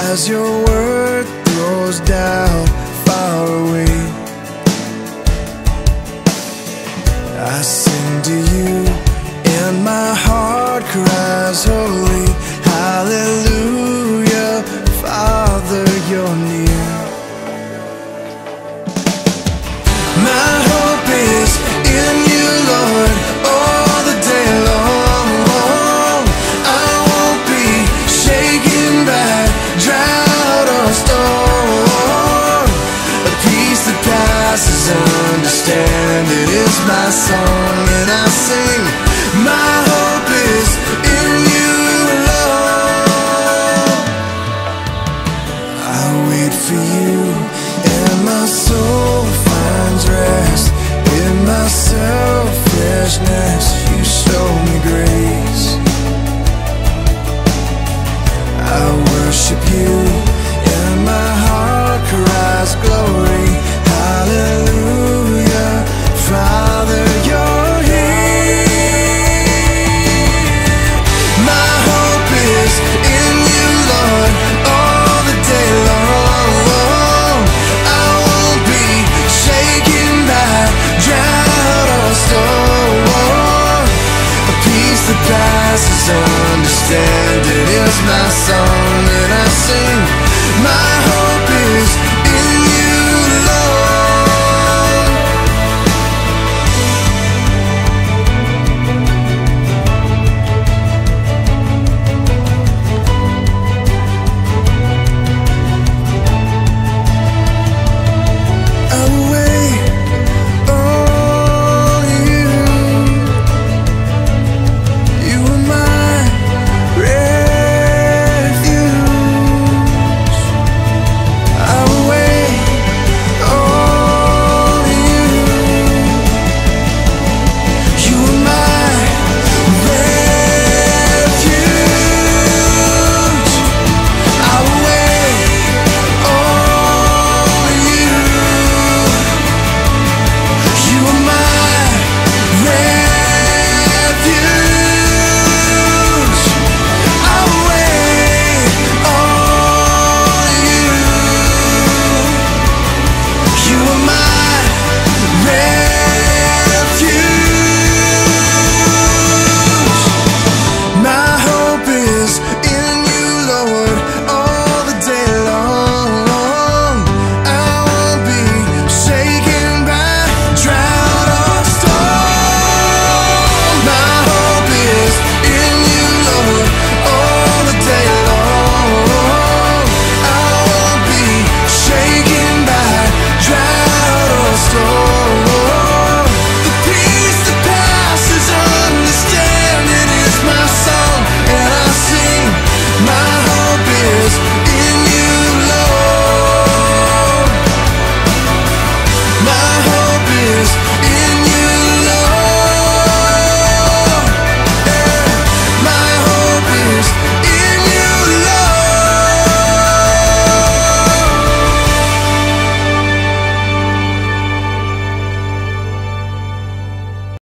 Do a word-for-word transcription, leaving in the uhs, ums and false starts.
as your word throws down far away. I sing to you and my heart cries holy, hallelujah, Father, you're near. My hope is in you, Lord, all the day long. I won't be shaken by drought or storm. A peace that passes understanding is my song, and I sing, my hope is in you, Lord. I wait for you, and my soul finds rest. In my selfishness, you show me grace. I worship you